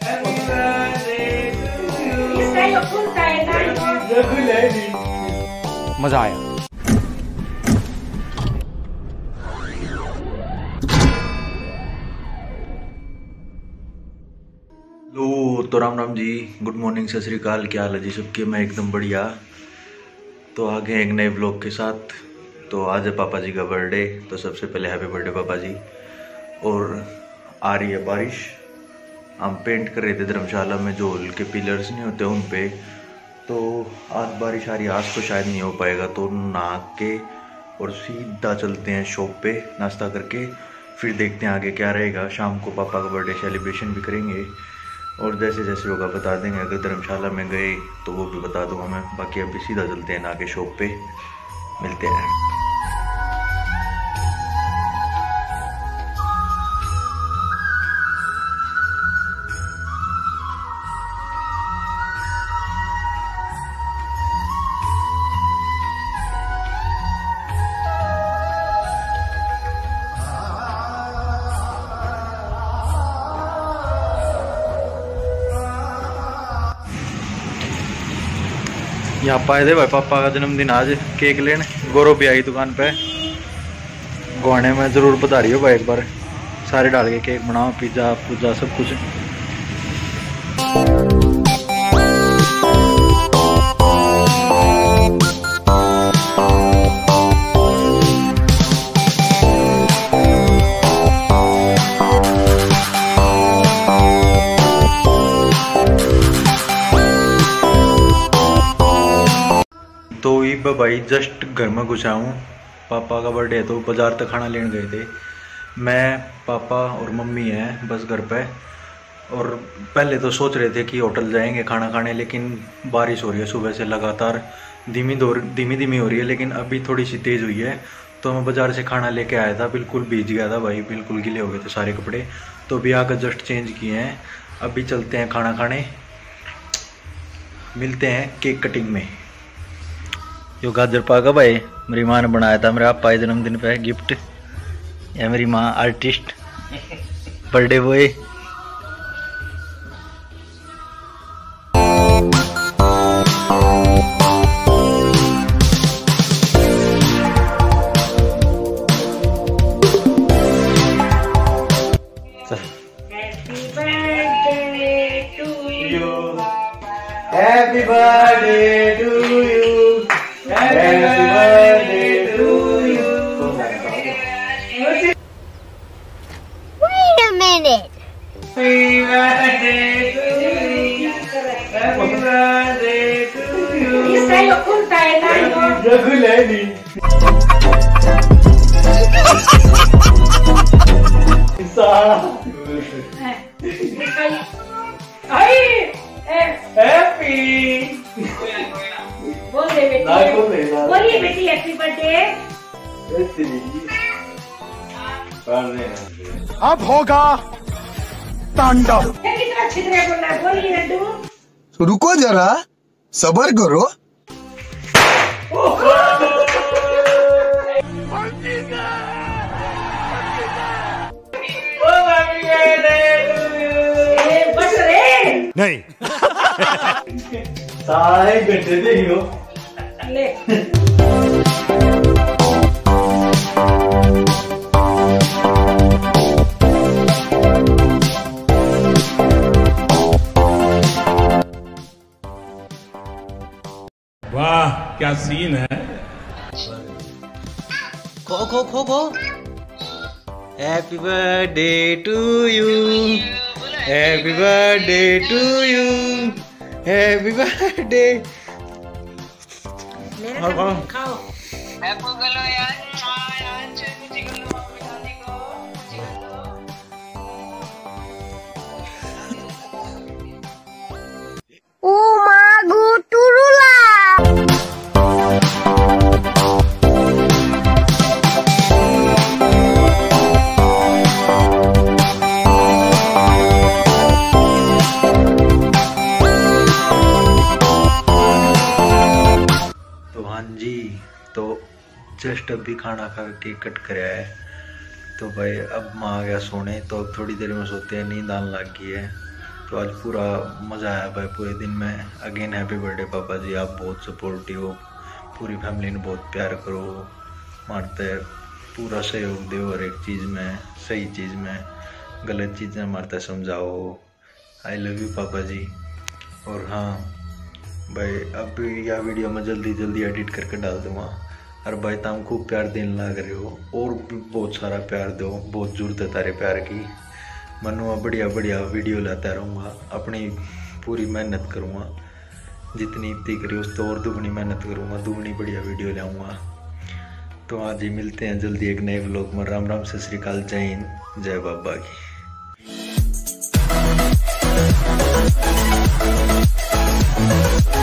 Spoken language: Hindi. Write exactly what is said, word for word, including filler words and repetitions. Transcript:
मजा आया। लो तो राम राम जी, गुड मॉर्निंग, सत श्री अकाल। क्या हाल है जी सबके? मैं एकदम बढ़िया। तो आगे एक नए ब्लॉग के साथ। तो आज है पापा जी का बर्थडे, तो सबसे पहले हैप्पी बर्थडे पापा जी। और आ रही है बारिश। हम पेंट कर रहे थे धर्मशाला में, जो हॉल के पिलर्स नहीं होते उन पे। तो आज बारिश आ रही है, आज तो शायद नहीं हो पाएगा। तो नहा के और सीधा चलते हैं शॉप पे नाश्ता करके, फिर देखते हैं आगे क्या रहेगा। शाम को पापा का बर्थडे सेलिब्रेशन भी करेंगे और जैसे जैसे होगा बता देंगे। अगर धर्मशाला में गए तो वो भी बता दूंगा मैं। बाकी अभी सीधा चलते हैं ना के शॉप पे, मिलते हैं। यहाँ पाए थे भाई पापा का जन्मदिन आज, केक लेने गौरव भी आई दुकान पे। गुआने में जरूर बता रही हो भाई, एक बार सारे डाल के केक बनाओ, पिज्जा पुज्जा सब कुछ। तो ये भाई जस्ट घर में घुसा हूँ। पापा का बर्थडे है तो बाजार तक खाना लेने गए थे। मैं, पापा और मम्मी हैं बस घर पे। और पहले तो सोच रहे थे कि होटल जाएंगे खाना खाने, लेकिन बारिश हो रही है सुबह से लगातार, धीमी दौर धीमी धीमी हो रही है, लेकिन अभी थोड़ी सी तेज़ हुई है। तो मैं बाज़ार से खाना लेके आया था, बिल्कुल भीग गया था भाई, बिल्कुल गीले हो गए थे सारे कपड़े। तो अभी आकर जस्ट चेंज किए हैं, अभी चलते हैं खाना खाने। मिलते हैं केक कटिंग में। यो गाजर पाका भाई मेरी माँ ने बनाया था मेरे पापा के जन्मदिन पे गिफ्ट। या मेरी माँ artist, birthday boy. Happy birthday to you, Happy birthday to you. Wait a minute. Happy birthday to you. Happy birthday to you. Isa yung kunta na yun. Regularly. Isa. Ay! Happy. बोल दे बेटी, बोलिए बेटी हैप्पी बर्थडे। अब होगा तांडव। कितना छिद्रे बोला, बोलिए लड्डू। रुको जरा, सब्र करो। बस रे नहीं सारे बैठे थे हो ले। वाह क्या सीन है। खो खो खो खो। Happy birthday to you, happy birthday to you, happy birthday. खाओ Umagu turula. जस्ट अभी खाना खा के कट कराया है। तो भाई अब माँ आ गया सोने, तो अब थोड़ी देर में सोते हैं, नींद आने लग गई है। तो आज पूरा मज़ा आया भाई पूरे दिन में। अगेन हैप्पी बर्थडे पापा जी, आप बहुत सपोर्टिव हो, पूरी फैमिली ने बहुत प्यार करो, मारते पूरा सहयोग दो हर एक चीज़ में, सही चीज़ में, गलत चीज़ें मारते समझाओ। आई लव यू पापा जी। और हाँ भाई, अब यह वीडियो मैं जल्दी जल्दी एडिट करके डाल दूँगा। और भाई तुम खूब प्यार देने लग रहे हो, और भी बहुत सारा प्यार दो, बहुत जरूरत है तारे प्यार की। मनुआ बढ़िया बढ़िया वीडियो लाता रहूँगा, अपनी पूरी मेहनत करूँगा, जितनी इतनी करी उस तो और दुगनी मेहनत करूँगा, दुगनी बढ़िया वीडियो लाऊँगा। तो आज ही मिलते हैं जल्दी एक नए व्लॉग में। राम राम, सत श्री अकाल, जय हिंद, जय बाबा की।